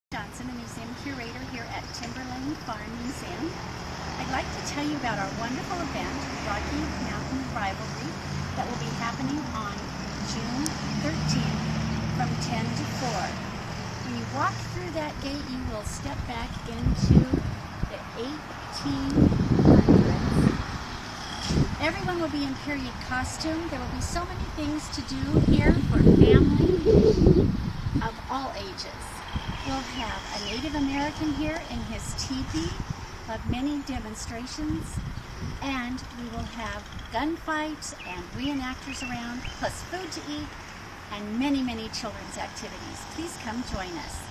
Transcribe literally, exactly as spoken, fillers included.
Johnson, the museum curator here at Timberlane Farm Museum. I'd like to tell you about our wonderful event, Rocky Mountain Rivalry, that will be happening on June thirteenth from ten to four. When you walk through that gate, you will step back into the eighteen hundreds. Everyone will be in period costume. There will be so many things to do here for families of all ages. We'll have a Native American here in his teepee, we'll have many demonstrations, and we will have gunfights and reenactors around, plus food to eat, and many, many children's activities. Please come join us.